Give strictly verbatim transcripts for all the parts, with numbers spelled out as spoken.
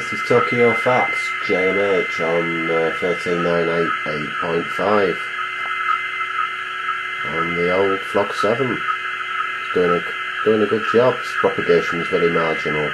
This is Tokyo Fax J M H on uh, thirteen nine eighty-eight point five on the old F R G seven. It's doing a, doing a good job. Its propagation is very marginal.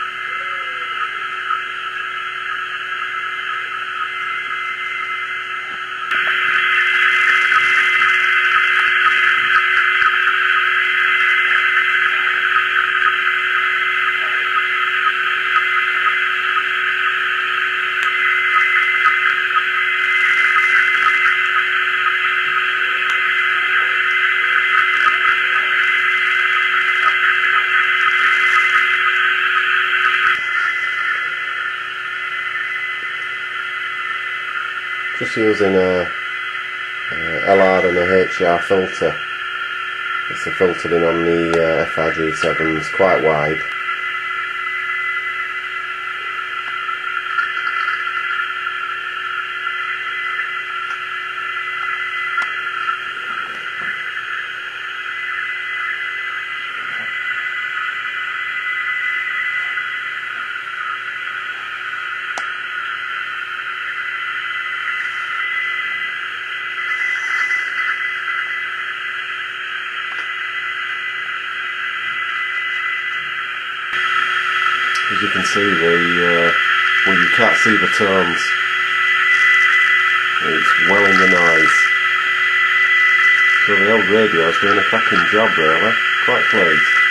Just using a, a L R and a H R filter. It's the filtering on the uh, F R G sevens quite wide. As you can see, the uh, well, you can't see the tones. It's well in the noise. So the old radio is doing a cracking job, really. Quite pleased.